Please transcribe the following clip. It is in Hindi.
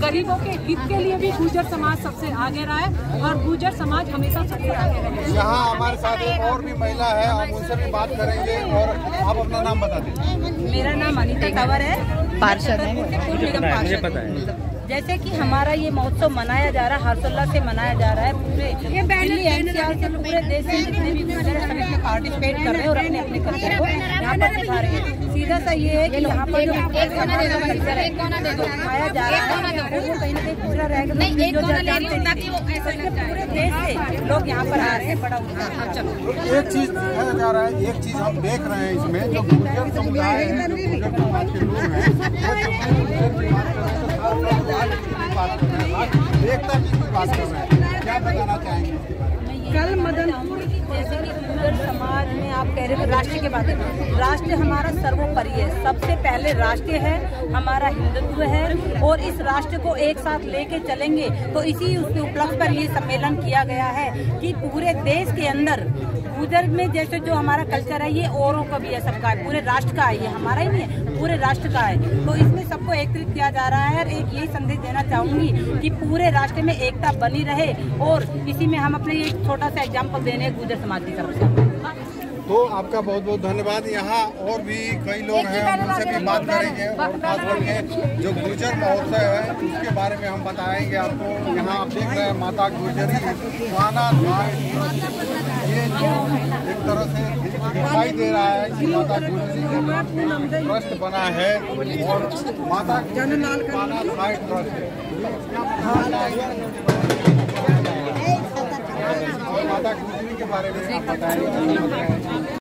गरीबों के हित के लिए भी गुर्जर समाज सबसे आगे रहा है और गुर्जर समाज हमेशा सबसे आगे रहे। यहाँ हमारे साथ एक और भी महिला है, हम उनसे भी बात करेंगे। और आप अपना नाम बता दीजिए। मेरा नाम अनीता तंवर है, पार्षद है, पूर्व निगम पार्षद है। जैसे कि हमारा ये महोत्सव मनाया जा रहा है, हर्षोल्लास से मनाया जा रहा है। पूरे दिल्ली एनसीआर से पूरे देश से जितने भी गुर्जर हैं सभी में पार्टिसिपेट कर रहे हैं और अपने अपने कल्चर को यहाँ पर दिखा रहे हैं। सीधा सा ये है कि यहाँ पर जो कल्चर है जो दिखाया जा रहा है वो कहीं न कहीं पूरा रहेगा। पूरे देश से लोग यहाँ पर आ रहे हैं, बड़ा उत्साह। चलो एक चीज दिखाया जा रहा है, एक चीज हम देख रहे हैं इसमें, जो गुर्जर समुदाय है, जो गुर्जर समाज के लोग हैं, एकता की बात कर रहे हैं, क्या बताना चाहेंगे? कल मदनपुर जैसे कि गुर्जर समाज में आप कह रहे थे राष्ट्र के बारे में, राष्ट्र हमारा सर्वोपरि है। सबसे पहले राष्ट्र है, हमारा हिंदुत्व है और इस राष्ट्र को एक साथ लेके चलेंगे। तो इसी उसके उपलक्ष्य पर ये सम्मेलन किया गया है कि पूरे देश के अंदर गुर्जर में जैसे जो हमारा कल्चर है ये औरों का भी है, सबका है, पूरे राष्ट्र का है, ये हमारा ही नहीं है, पूरे राष्ट्र का है। तो इसमें सबको एकत्रित किया जा रहा है और एक यही संदेश देना चाहूंगी कि पूरे राष्ट्र में एकता बनी रहे और इसी में हम अपने एक छोटा सा एग्जाम्पल देने गुर्जर समाज की तरफ से। तो आपका बहुत बहुत धन्यवाद। यहाँ और भी कई लोग हैं, हम उनसे भी बात करेंगे और खास करके जो गुर्जर महोत्सव है उसके बारे में हम बताएंगे आपको। यहाँ आप देख रहे हैं माता गुर्जरी वाना ये जो एक तरह से दिखाई दे रहा है कि माता गुर्जरी के नाम पे ट्रस्ट बना है और माता वाना ट्रस्ट है। माता गुर्जरी के बारे में आप बताएंगे।